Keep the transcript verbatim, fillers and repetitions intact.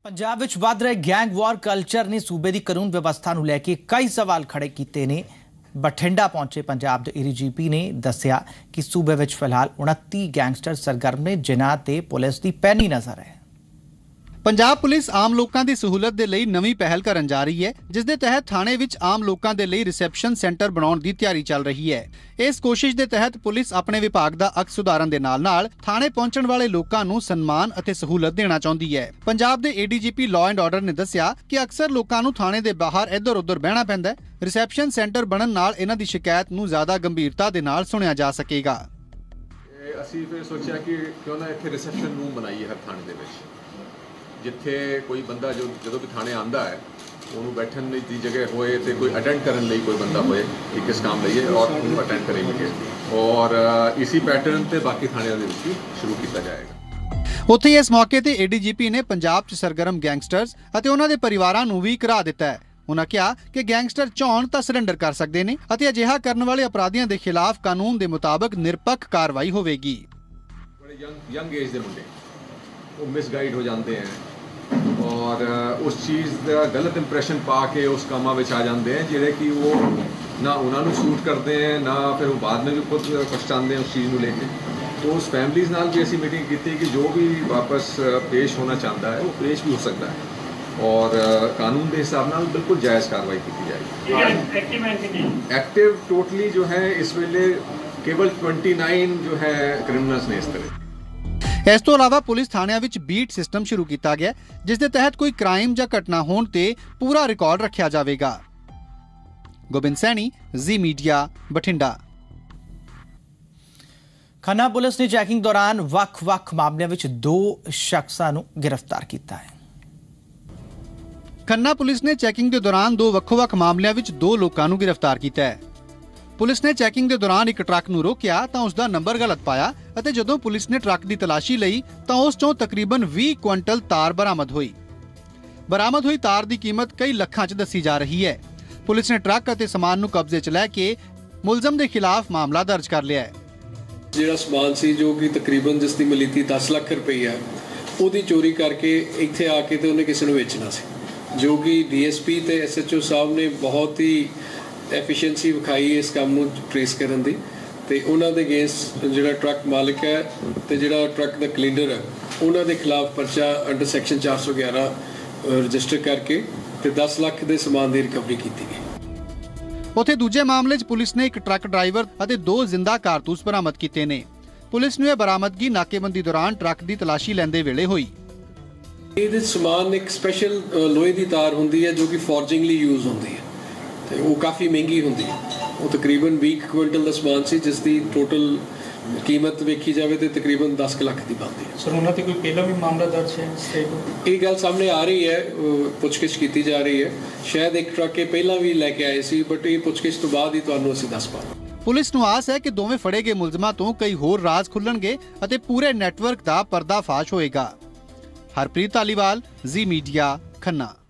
पंजाब विच वध रहे gang war culture ने सूबे की कानून व्यवस्था नूं लैके कई सवाल खड़े किए ने। बठिंडा पहुंचे पंजाब के ए डी जी पी ने दस्सिया कि सूबे विच फिलहाल उनतीस गैंगस्टर सरगर्म ने जिन्हां ते पुलिस की पैनी नज़र है। पंजाब पुलिस आम लोगों की सहूलत के लिए नवी पहल करन जा रही है, जिस दे तहत थाने विच आम लोगों के लिए रिसैप्शन सेंटर बनाउण की तैयारी चल रही है। इस कोशिश के तहत पुलिस अपने विभाग का अक सुधारन दे नाल नाल थाने पहुंचण वाले लोगों नूं सन्मान अते सहूलत देना चाहुंदी है। पंजाब के A D G P law and order ने दस्सिया कि अक्सर लोगों नूं थाने के बाहर इधर उधर बहना पैंदा है। रिसैप्शन सेंटर बनन नाल इन्हां दी शिकायत नूं ज्यादा गंभीरता दे नाल सुनिया जा सकेगा। ਅਸੀਂ ਫਿਰ ਸੋਚਿਆ ਕਿ ਕਿਉਂ ਨਾ ਇੱਥੇ ਰਿਸੈਪਸ਼ਨ ਰੂਮ ਬਣਾਈਏ ਹਰ ਥਾਣੇ ਦੇ ਵਿੱਚ, ਜਿੱਥੇ ਕੋਈ ਬੰਦਾ ਜੋ ਜਦੋਂ ਵੀ ਥਾਣੇ ਆਂਦਾ ਹੈ ਉਹਨੂੰ ਬੈਠਣ ਲਈ ਦੀ ਜਗ੍ਹਾ ਹੋਏ ਤੇ ਕੋਈ ਅਟੈਂਡ ਕਰਨ ਲਈ ਕੋਈ ਬੰਦਾ ਹੋਏ ਕਿ ਕਿਸ ਕੰਮ ਲਈ ਹੈ ਔਰ ਉਹਨੂੰ ਅਟੈਂਡ ਕਰੇ ਇਮੀਡੀਏਟਲੀ ਔਰ ਇसी ਪੈਟਰਨ ਤੇ ਬਾਕੀ ਥਾਣਿਆਂ ਦੇ ਵਿੱਚ ਵੀ ਸ਼ੁਰੂ ਕੀਤਾ ਜਾਏਗਾ। ਉੱਥੇ ਇਸ ਮੌਕੇ ਤੇ ਏ ਡੀ ਜੀ ਪੀ ਨੇ ਪੰਜਾਬ 'ਚ ਸਰਗਰਮ ਗੈਂਗਸਟਰਸ ਅਤੇ ਉਹਨਾਂ ਦੇ ਪਰਿਵਾਰਾਂ ਨੂੰ ਵੀ ਘਰਾ ਦਿੱਤਾ ਹੈ। उन्होंने कहा कि गैंगस्टर चाहण तां सरेंडर कर सकते हैं और अजिहा करने वाले अपराधियों के खिलाफ कानून के मुताबिक निरपक्ष कार्रवाई होगी। बड़े यंग यंग एज के मुंडे वो मिसगाइड हो जाते हैं और उस चीज़ का गलत इंप्रैशन पा के उस कामां विच आ जाते हैं जिहड़े कि वो ना उन्होंने सूट करते हैं ना फिर वो बाद में भी खुद पछताते हैं उस चीज़ को लेके। तो उस फैमिलीज़ नाल भी असीं मीटिंग की कि जो भी वापस पेश होना चाहता है वो पेश भी हो सकता है और कानून के हिसाब नाल बिल्कुल जायज़ कार्रवाई की जाएगी। एक्टिव टोटली जो है इस वेले केवल उनतीस जो है क्रिमिनल्स ने इस तरह। इस तो अलावा पुलिस थाणियां विच बीट सिस्टम शुरू किया गया, जिस दे तहत कोई क्राइम या घटना होने ते पूरा रिकॉर्ड रखा जाएगा। गोबिंद सैनी, जी मीडिया, बठिंडा। खन्ना पुलिस ने चैकिंग दौरान वख-वख मामलों में दो शख्सां नूं गिरफ्तार किया है। खन्ना पुलिस ने चैकिंग के दौरान दो ਵੱਖ-ਵੱਖ मामलों में दो लोगों को गिरफ्तार किया है। पुलिस ने चैकिंग के दौरान एक ट्रक नूं रोकिया तो उसका नंबर गलत पाया और जदों पुलिस ने ट्रक की तलाशी लई तो उस चों तकरीबन बीस क्विंटल तार बरामद हुई। बरामद हुई तार की कीमत कई लखां च दसी जा रही है। पुलिस ने ट्रक और समान नूं कब्जे च लैके मुलजम के खिलाफ मामला दर्ज कर लिया है। जिहड़ा समान सी जो कि तकरीबन जिसकी मिलीती दस लाख रुपया उहदी चोरी करके इत्थे आके ते उहने किसी नूं वेचना सी, जो कि डी एस पी ते एस एच ओ साहब ने बहुत ही एफिशिएंसी विखाई इस काम नूं ट्रेस करन दी ते उन्हां दे अगेंस्ट जिहड़ा ट्रक मालिक है ते जिहड़ा ट्रक दा क्लीनर है उन्हां दे खिलाफ परचा अंडर सैक्शन चार सौ ग्यारह रजिस्टर करके ते दस लाख दे समान दी रिकवरी की गई। उत्थे दूजे मामले च पुलिस ने एक ट्रक ड्राइवर अते दो जिंदा कारतूस बरामद कीते ने। पुलिस ने यह बरामदगी नाकेबंदी दौरान ट्रक की तलाशी लैंदे वेले हुई। ਇਹਦੇ ਸਮਾਨ ਇੱਕ ਸਪੈਸ਼ਲ ਲੋਹੇ ਦੀ ਤਾਰ ਹੁੰਦੀ ਹੈ ਜੋ ਕਿ ਫੋਰਜਿੰਗ ਲਈ ਯੂਜ਼ ਹੁੰਦੀ ਹੈ ਤੇ ਉਹ ਕਾਫੀ ਮਹਿੰਗੀ ਹੁੰਦੀ ਹੈ। ਉਹ ਤਕਰੀਬਨ ਵੀਹ ਕੁਇੰਟਲ ਦਾ ਸਮਾਨ ਸੀ ਜਿਸ ਦੀ ਟੋਟਲ ਕੀਮਤ ਵੇਖੀ ਜਾਵੇ ਤੇ ਤਕਰੀਬਨ ਦਸ ਲੱਖ ਦੀ ਬਣਦੀ ਹੈ। ਸਰ ਉਹਨਾਂ ਤੇ ਕੋਈ ਪਹਿਲਾਂ ਵੀ ਮਾਮਲਾ ਦਰਜ ਹੈ? ਇਹ ਗੱਲ ਸਾਹਮਣੇ ਆ ਰਹੀ ਹੈ, ਪੁੱਛਗਿੱਛ ਕੀਤੀ ਜਾ ਰਹੀ ਹੈ। ਸ਼ਾਇਦ ਇੱਕ ਟਰੱਕ ਇਹ ਪਹਿਲਾਂ ਵੀ ਲੈ ਕੇ ਆਏ ਸੀ ਬਟ ਇਹ ਪੁੱਛਗਿੱਛ ਤੋਂ ਬਾਅਦ ਹੀ ਤੁਹਾਨੂੰ ਅਸੀਂ ਦੱਸ ਪਾਵਾਂਗੇ। ਪੁਲਿਸ ਨੂੰ ਆਸ ਹੈ ਕਿ ਦੋਵੇਂ ਫੜੇ ਗਏ ਮੁਲਜ਼ਮਾਂ ਤੋਂ ਕਈ ਹੋਰ ਰਾਜ਼ ਖੁੱਲਣਗੇ ਅਤੇ ਪੂਰੇ ਨੈਟਵਰਕ ਦਾ ਪਰਦਾਫਾਸ਼ ਹੋਏਗਾ। हरप्रीत धालीवाल, जी मीडिया, खन्ना।